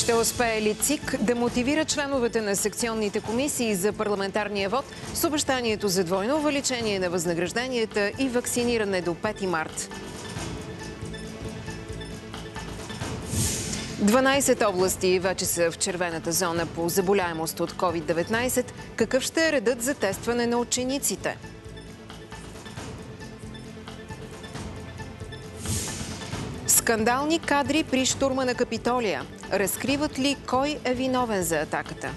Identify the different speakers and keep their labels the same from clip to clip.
Speaker 1: Ще успее ли ЦИК да мотивира членовете на секционните комисии за парламентарния вод с обещанието за двойно увеличение на възнагражденията и вакциниране до 5 март? 12 области вече са в червената зона по заболяемост от COVID-19. Какъв ще е редът за тестване на учениците? Скандални кадри при щурма на Капитолия. Разкриват ли кой е виновен за атаката?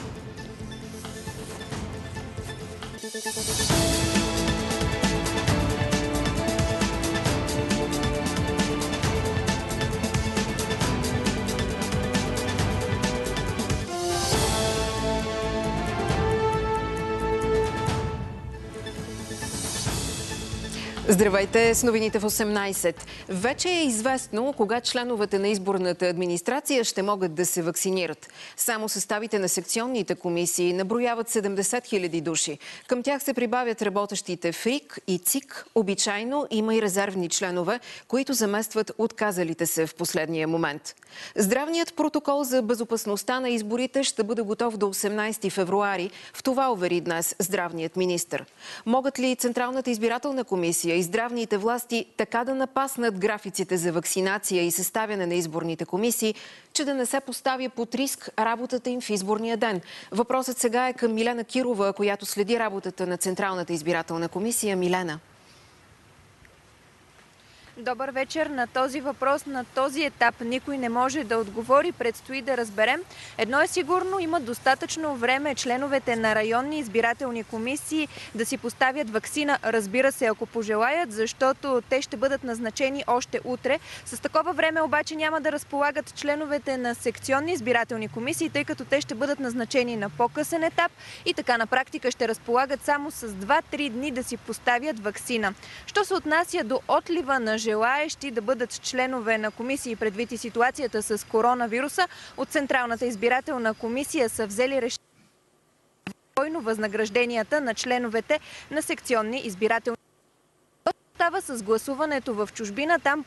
Speaker 1: Здравейте с новините в 18. Вече е известно кога членовете на изборната администрация ще могат да се вакцинират. Само съставите на секционните комисии наброяват 70 000 души. Към тях се прибавят работещите в РИК и ЦИК. Обичайно има и резервни членове, които заместват отказалите се в последния момент. Здравният протокол за безопасността на изборите ще бъде готов до 18 февруари. В това увери днес здравният министър. Могат ли Централната избирателна комисия и здравните власти така да напаснат графиците за вакцинация и съставяне на изборните комисии, че да не се поставя под риск работата им в изборния ден? Въпросът сега е към Милена Кирова, която следи работата на Централната избирателна комисия. Милена.
Speaker 2: Добър вечер. На този въпрос, на този етап никой не може да отговори. Предстои да разберем. Едно е сигурно, има достатъчно време членовете на районни избирателни комисии да си поставят ваксина, разбира се, ако пожелаят, защото те ще бъдат назначени още утре. С такова време обаче няма да разполагат членовете на секционни избирателни комисии, тъй като те ще бъдат назначени на по-късен етап и така на практика ще разполагат само с 2-3 дни да си поставят ваксина. Що се отнася до отлива на желаещи да бъдат членове на комисии предвид и ситуацията с коронавируса, от Централната избирателна комисия са взели решение двойно възнагражденията на членовете на секционни избирателни комисии. Става с гласуването в чужбина, там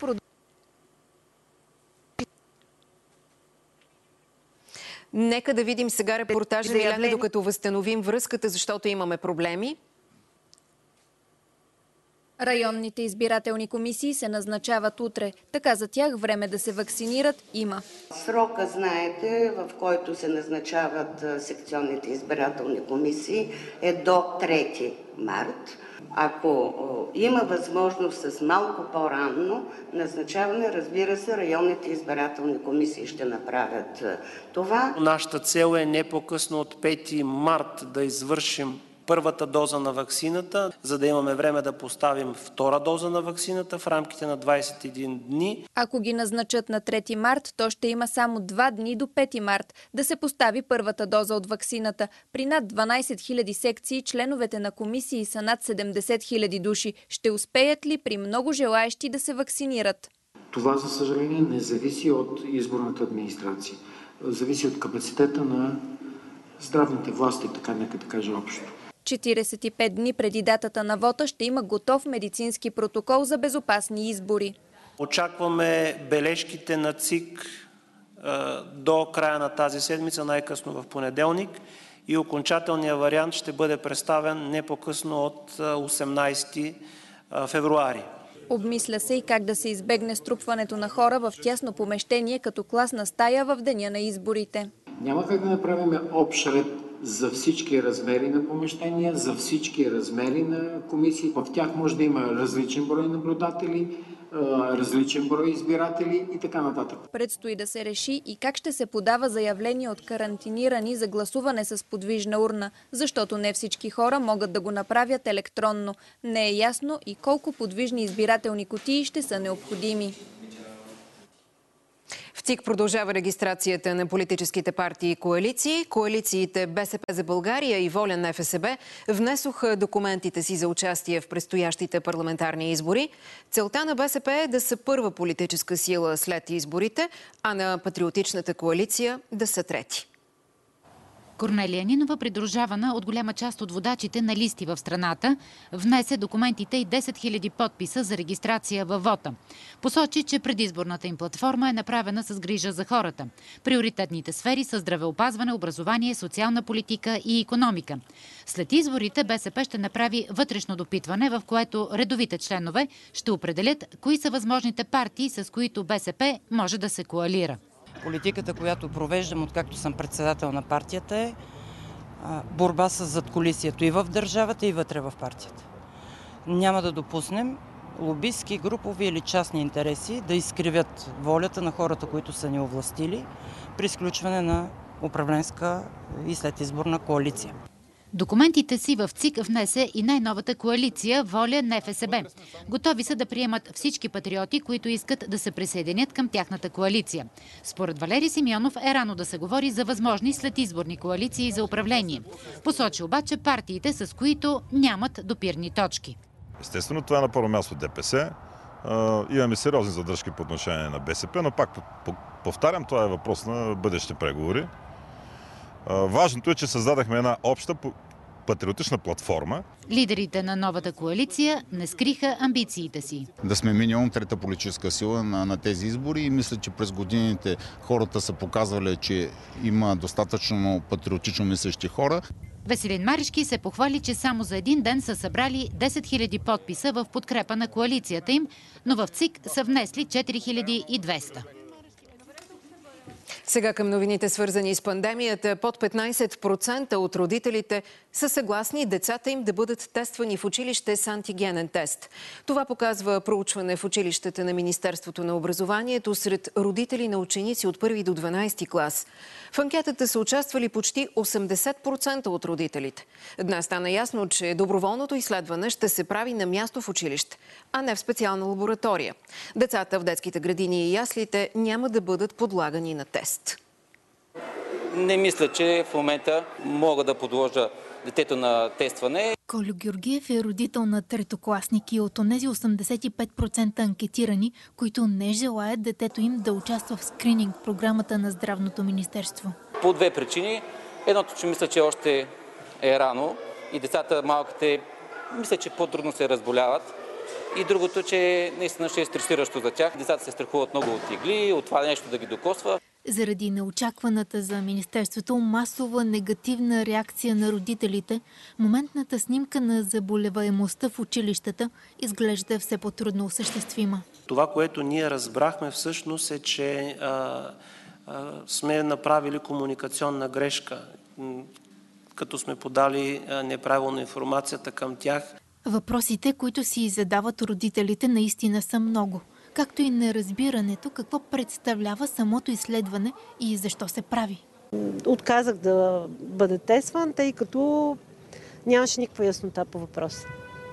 Speaker 1: Нека да видим сега репортажа, Милена, докато възстановим връзката, защото имаме проблеми.
Speaker 2: Районните избирателни комисии се назначават утре. Така за тях време да се вакцинират има.
Speaker 3: Срока, знаете, в който се назначават секционните избирателни комисии е до 3 март. Ако има възможност с малко по-ранно назначаване, разбира се, районните избирателни комисии ще направят това.
Speaker 4: Нашата цел е не по-късно от 5 март да извършим първата доза на ваксината, за да имаме време да поставим втора доза на ваксината в рамките на 21 дни.
Speaker 2: Ако ги назначат на 3 март, то ще има само 2 дни до 5 март да се постави първата доза от ваксината. При над 12 000 секции членовете на комисии са над 70 000 души. Ще успеят ли при много желаещи да се вакцинират?
Speaker 5: Това, за съжаление, не зависи от изборната администрация. Зависи от капацитета на здравните власти, така нека да кажа общо.
Speaker 2: 45 дни преди датата на вота ще има готов медицински протокол за безопасни избори.
Speaker 4: Очакваме бележките на ЦИК до края на тази седмица, най-късно в понеделник, и окончателният вариант ще бъде представен не по-късно от 18 февруари.
Speaker 2: Обмисля се и как да се избегне струпването на хора в тясно помещение като класна стая в деня на изборите.
Speaker 5: Няма как да направим общ ред за всички размери на помещения, за всички размери на комисии. В тях може да има различен брой наблюдатели, различен брой избиратели и така нататък.
Speaker 2: Предстои да се реши и как ще се подава заявление от карантинирани за гласуване с подвижна урна, защото не всички хора могат да го направят електронно. Не е ясно и колко подвижни избирателни кутии ще са необходими.
Speaker 1: В ЦИК продължава регистрацията на политическите партии и коалиции. Коалициите БСП за България и Воля на ФСБ внесоха документите си за участие в предстоящите парламентарни избори. Целта на БСП е да са първа политическа сила след изборите, а на Патриотичната коалиция да са трети.
Speaker 6: Корнелия Нинова, придружавана от голяма част от водачите на листи в страната, внесе документите и 10 000 подписа за регистрация във вота. Посочи, че предизборната им платформа е направена с грижа за хората. Приоритетните сфери са здравеопазване, образование, социална политика и икономика. След изборите БСП ще направи вътрешно допитване, в което редовите членове ще определят кои са възможните партии, с които БСП може да се коалира.
Speaker 7: Политиката, която провеждам, откакто съм председател на партията, е борба с задкулисието и в държавата, и вътре в партията. Няма да допуснем лобистки, групови или частни интереси да изкривят волята на хората, които са ни овластили при сключване на управленска и следизборна коалиция.
Speaker 6: Документите си в ЦИК внесе и най-новата коалиция ВОЛЯ НФСБ. Готови са да приемат всички патриоти, които искат да се присъединят към тяхната коалиция. Според Валери Симеонов е рано да се говори за възможни следизборни коалиции за управление. Посочи обаче партиите, с които нямат допирни точки.
Speaker 8: Естествено, това е на първо място ДПС. Имаме сериозни задръжки по отношение на БСП, но пак повтарям, това е въпрос на бъдещи преговори. Важното е, че създадахме една обща патриотична платформа.
Speaker 6: Лидерите на новата коалиция не скриха амбициите си.
Speaker 9: Да сме минимум трета политическа сила на тези избори и мисля, че през годините хората са показвали, че има достатъчно патриотично мислещи хора.
Speaker 6: Веселин Маришки се похвали, че само за един ден са събрали 10 000 подписа в подкрепа на коалицията им, но в ЦИК са внесли 4200.
Speaker 1: Сега към новините, свързани с пандемията. Под 15% от родителите са съгласни децата им да бъдат тествани в училище с антигенен тест. Това показва проучване в училищата на Министерството на образованието сред родители на ученици от 1 до 12 клас. В анкетата са участвали почти 80% от родителите. Днес стана ясно, че доброволното изследване ще се прави на място в училище, а не в специална лаборатория. Децата в детските градини и яслите няма да бъдат подлагани на тест.
Speaker 10: Не мисля, че в момента мога да подложа детето на тестване.
Speaker 11: Колю Георгиев е родител на третокласник и от онези 85% анкетирани, които не желаят детето им да участва в скрининг в програмата на Здравното министерство.
Speaker 10: По две причини. Едното, че мисля, че още е рано и децата малките, мисля, че по-трудно се разболяват. И другото, че наистина ще е стресиращо за тях. Децата се страхуват много от игли, от това нещо да ги докосва.
Speaker 11: Заради неочакваната за Министерството масова негативна реакция на родителите, моментната снимка на заболеваемостта в училищата изглежда все по-трудно осъществима.
Speaker 4: Това, което ние разбрахме всъщност е, че сме направили комуникационна грешка, като сме подали неправилно информацията към тях.
Speaker 11: Въпросите, които си задават родителите, наистина са много. Както и неразбирането какво представлява самото изследване и защо се прави.
Speaker 12: Отказах да бъда тестван, тъй като нямаше никаква яснота по въпроса.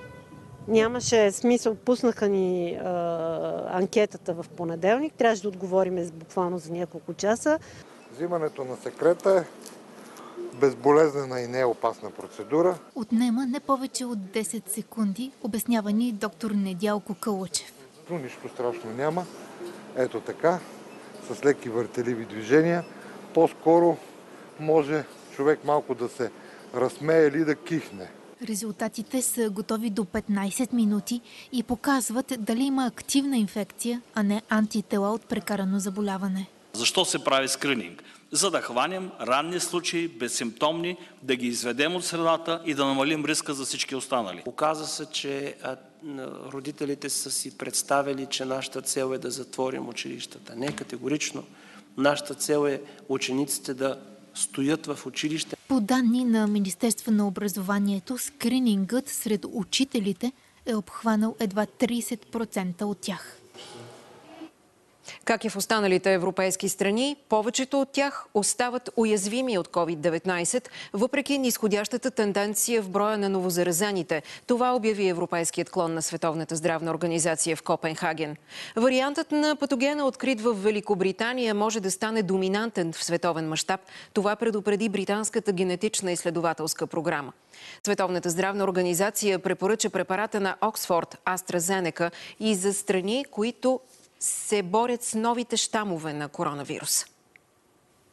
Speaker 12: Нямаше смисъл, пуснаха ни анкетата в понеделник, трябваше да отговорим буквално за няколко часа.
Speaker 13: Взимането на секрета е безболезнена и неопасна процедура.
Speaker 11: Отнема не повече от 10 секунди, обяснява ни доктор Недялко Кълъчев.
Speaker 13: Нищо страшно няма. Ето така, с леки въртеливи движения. По-скоро може човек малко да се разсмее или да кихне.
Speaker 11: Резултатите са готови до 15 минути и показват дали има активна инфекция, а не антитела от прекарано заболяване.
Speaker 14: Защо се прави скрининг? За да хванем ранни случаи, безсимптомни, да ги изведем от средата и да намалим риска за всички останали.
Speaker 4: Оказа се, че родителите са си представили, че нашата цел е да затворим училищата. Не категорично. Нашата цел е учениците да стоят в училище.
Speaker 11: По данни на Министерство на образованието, скринингът сред учителите е обхванал едва 30% от тях.
Speaker 1: Как и в останалите европейски страни, повечето от тях остават уязвими от COVID-19, въпреки нисходящата тенденция в броя на новозаразените. Това обяви Европейският клон на Световната здравна организация в Копенхаген. Вариантът на патогена, открит в Великобритания, може да стане доминантен в световен мащаб. Това предупреди британската генетична изследователска програма. Световната здравна организация препоръча препарата на Оксфорд AstraZeneca и за страни, които се борят с новите щамове на коронавируса.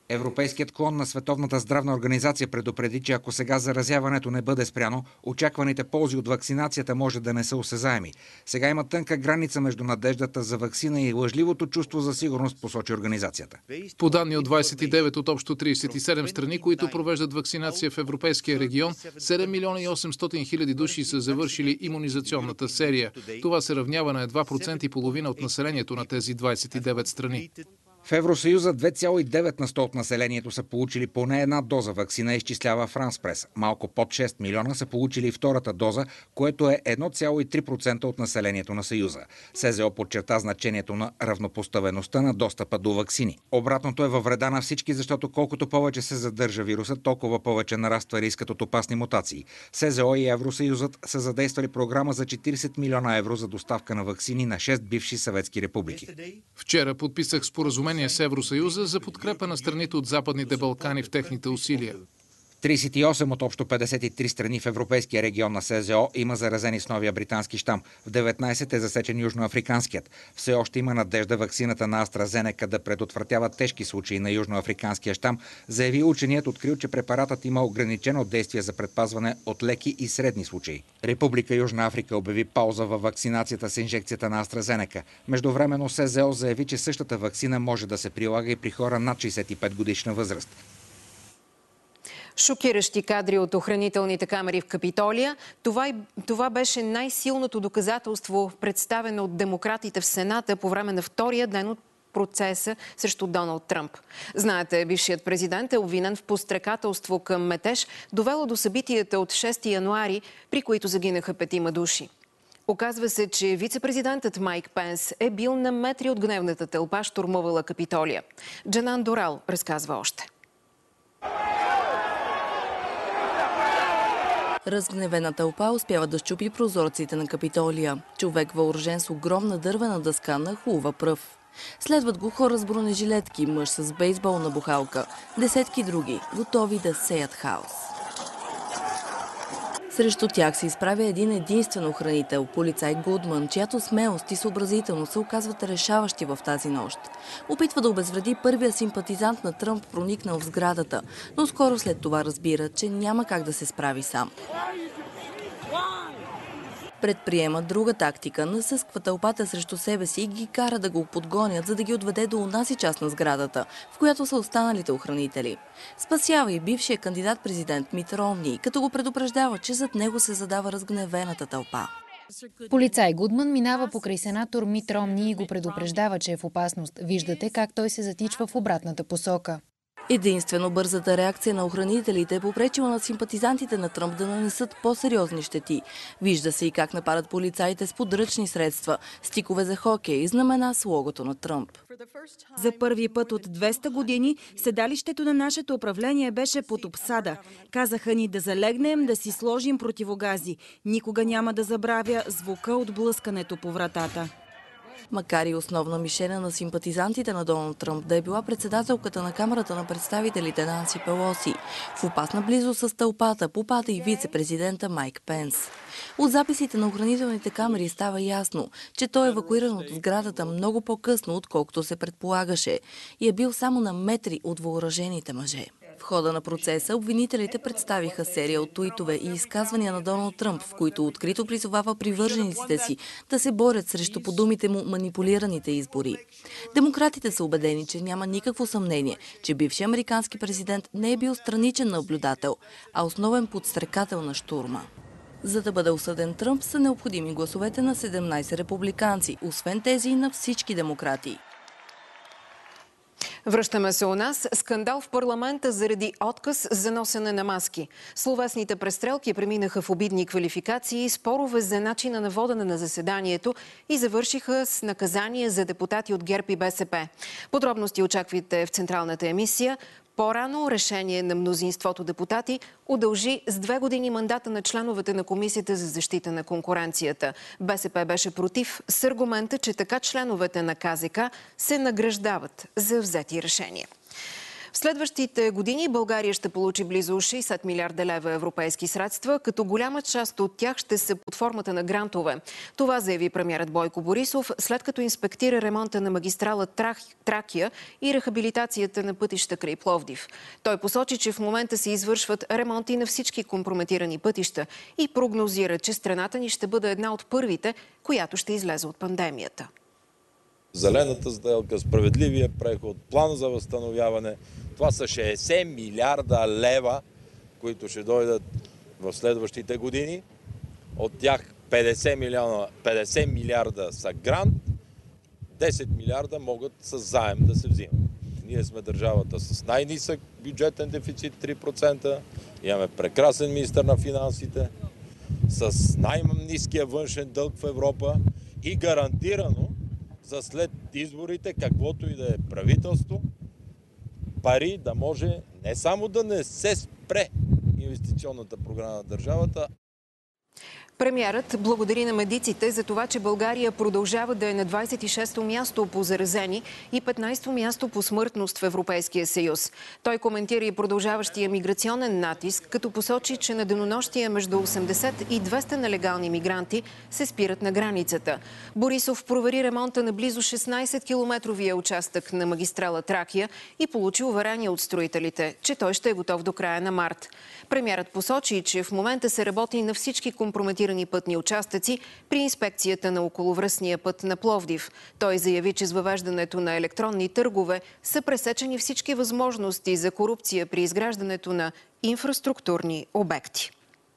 Speaker 15: Европейският клон на Световната здравна организация предупреди, че ако сега заразяването не бъде спряно, очакваните ползи от вакцинацията може да не са осезаеми. Сега има тънка граница между надеждата за ваксина и лъжливото чувство за сигурност, посочи организацията.
Speaker 16: По данни от 29 от общо 37 страни, които провеждат вакцинация в Европейския регион, 7 милиона и 800 хиляди души са завършили имунизационната серия. Това се равнява на 2,5% от населението на тези 29 страни.
Speaker 15: В Евросъюза 2,9% от населението са получили поне една доза ваксина, изчислява France Press. Малко под 6 милиона са получили втората доза, което е 1,3% от населението на Съюза. СЗО подчерта значението на равнопоставеността на достъпа до ваксини. Обратното е във вреда на всички, защото колкото повече се задържа вируса, толкова повече нараства рискът от опасни мутации. СЗО и Евросъюзът са задействали програма за 40 милиона евро за доставка на ваксини на 6 бивши съветски републики.
Speaker 16: Вчера подписах споразумение с Евросъюза за подкрепа на страните от Западните Балкани в техните усилия.
Speaker 15: 38 от общо 53 страни в Европейския регион на СЗО има заразени с новия британски щам. В 19 е засечен южноафриканският. Все още има надежда ваксината на AstraZeneca да предотвратява тежки случаи на южноафриканския щам, заяви ученият, открил, че препаратът има ограничено действие за предпазване от леки и средни случаи. Република Южна Африка обяви пауза във вакцинацията с инжекцията на AstraZeneca. Междувременно СЗО заяви, че същата ваксина може да се прилага и при хора над 65 годишна възраст.
Speaker 1: Шокиращи кадри от охранителните камери в Капитолия. Това беше най-силното доказателство, представено от демократите в Сената по време на втория ден от процеса срещу Доналд Тръмп. Знаете, бившият президент е обвинен в подстрекателство към метеж, довело до събитията от 6 януари, при които загинаха 5 души. Оказва се, че вице-президентът Майк Пенс е бил на метри от гневната тълпа, щурмувала Капитолия. Джанан Дорал разказва още.
Speaker 17: Разгневена тълпа успява да счупи прозорците на Капитолия. Човек въоръжен с огромна дървена дъска нахлува пръв. Следват го хора с бронежилетки, мъж с бейсболна бухалка, десетки други, готови да сеят хаос. Срещу тях се изправя един единствен охранител, полицай Гудман, чиято смелост и съобразителност се оказват решаващи в тази нощ. Опитва да обезвреди първия симпатизант на Тръмп, проникнал в сградата, но скоро след това разбира, че няма как да се справи сам. Предприема друга тактика, насъсква тълпата срещу себе си и ги кара да го подгонят, за да ги отведе до онази част на сградата, в която са останалите охранители. Спасява и бившия кандидат-президент Мит Ромни, като го предупреждава, че зад него се задава разгневената тълпа.
Speaker 6: Полицай Гудман минава покрай сенатор Мит Ромни и го предупреждава, че е в опасност. Виждате как той се затичва в обратната посока.
Speaker 17: Единствено бързата реакция на охранителите е попречила на симпатизантите на Тръмп да нанесат по-сериозни щети. Вижда се и как нападат полицаите с подръчни средства, стикове за хокей и знамена с логото на Тръмп.
Speaker 18: За първи път от 200 години седалището на нашето управление беше под обсада. Казаха ни да залегнем, да си сложим противогази. Никога няма да забравя звука от блъскането по вратата.
Speaker 17: Макар и основна мишена на симпатизантите на Доналд Тръмп да е била председателката на Камарата на представителите Нанси Пелоси, в опасна близост с тълпата попада и вице-президента Майк Пенс. От записите на охранителните камери става ясно, че той е евакуиран от сградата много по-късно, отколкото се предполагаше, и е бил само на метри от въоръжените мъже. В хода на процеса обвинителите представиха серия от туитове и изказвания на Доналд Тръмп, в които открито призовава привържениците си да се борят срещу, по думите му, манипулираните избори. Демократите са убедени, че няма никакво съмнение, че бившият американски президент не е бил страничен наблюдател, а основен подстрекател на щурма. За да бъде осъден Тръмп, са необходими гласовете на 17 републиканци, освен тези на всички демократи.
Speaker 1: Връщаме се у нас. Скандал в парламента заради отказ за носене на маски. Словесните престрелки преминаха в обидни квалификации и спорове за начина на водене на заседанието и завършиха с наказание за депутати от ГЕРБ и БСП. Подробности очаквайте в централната емисия. По-рано решение на мнозинството депутати удължи с 2 години мандата на членовете на Комисията за защита на конкуренцията. БСП беше против с аргумента, че така членовете на КЗК се награждават за взети решения. В следващите години България ще получи близо 60 милиарда лева европейски средства, като голяма част от тях ще са под формата на грантове. Това заяви премиерът Бойко Борисов, след като инспектира ремонта на магистрала Тракия и рехабилитацията на пътища край Пловдив. Той посочи, че в момента се извършват ремонти на всички компрометирани пътища и прогнозира, че страната ни ще бъде една от първите, която ще излезе от пандемията.
Speaker 19: Зелената сделка, справедливия преход, план за възстановяване. Това са 60 милиарда лева, които ще дойдат в следващите години. От тях 50 милиарда са грант, 10 милиарда могат с заем да се взимат. Ние сме държавата с най-нисък бюджетен дефицит 3%, имаме прекрасен министър на финансите, с най-ниския външен дълг в Европа и гарантирано за след изборите, каквото и да е правителство, пари да може не само да не се спре инвестиционната програма на държавата.
Speaker 1: Премиерът благодари на медиците за това, че България продължава да е на 26-то място по заразени и 15-то място по смъртност в Европейския съюз. Той коментира и продължаващия миграционен натиск, като посочи, че на денонощия между 80 и 200 нелегални мигранти се спират на границата. Борисов провери ремонта на близо 16-километровия участък на магистрала Тракия и получи уверение от строителите, че той ще е готов до края на март. Премиерът посочи, че в момента се работи на всички компрометирани пътни участъци при инспекцията на околовръстния път на Пловдив. Той заяви, че с въвеждането на електронни търгове са пресечени всички възможности за корупция при изграждането на инфраструктурни обекти.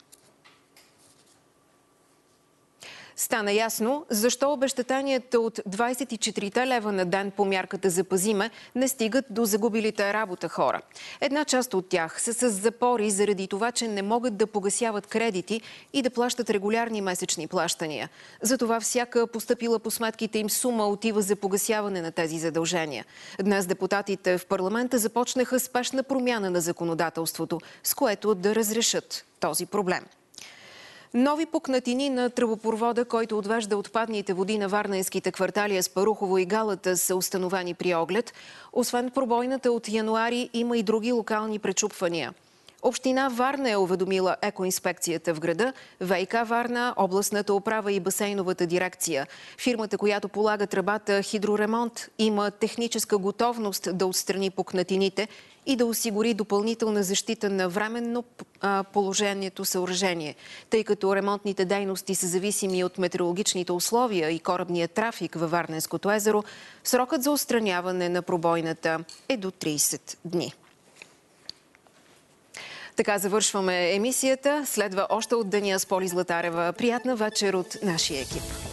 Speaker 1: Стана ясно защо обезщетенията от 24 лева на ден по мярката "Запази ме" не стигат до загубилите работа хора. Една част от тях са с запори заради това, че не могат да погасяват кредити и да плащат регулярни месечни плащания. Затова всяка постъпила по сметките им сума отива за погасяване на тези задължения. Днес депутатите в парламента започнаха спешна промяна на законодателството, с което да разрешат този проблем. Нови пукнатини на тръбопровода, който отвежда отпадните води на варненските квартали Аспарухово и Галата, са установени при оглед. Освен пробойната от януари, има и други локални пречупвания. Община Варна е уведомила екоинспекцията в града, ВиК Варна, областната управа и басейновата дирекция. Фирмата, която полага тръбата "Хидроремонт", има техническа готовност да отстрани пукнатините и да осигури допълнителна защита на временно положението съоръжение. Тъй като ремонтните дейности са зависими от метеорологичните условия и корабния трафик във Варненското езеро, срокът за отстраняване на пробойната е до 30 дни. Така завършваме емисията. Следва още от деня с Поли Златарева. Приятна вечер от нашия екип.